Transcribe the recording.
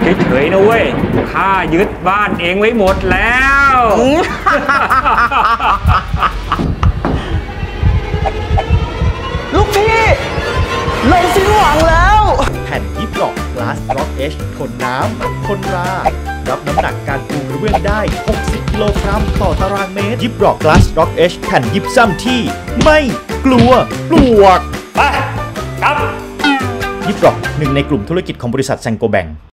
เฉยๆนะเว้ยข้ายึดบ้านเองไว้หมดแล้วลูกพี่เราสิ้นหวังแล้วแผ่นยิปล็อก Glass Rock Edge ทนน้ำทนรารับน้ำหนักการปูกระเบื้องได้60กิโลกรัมต่อตารางเมตรยิปล็อก Glass Rock Edge แผ่นยิปซัมที่ไม่กลัวปลวกไปครับยิปล็อกหนึ่งในกลุ่มธุรกิจของบริษัทแซงโกแบง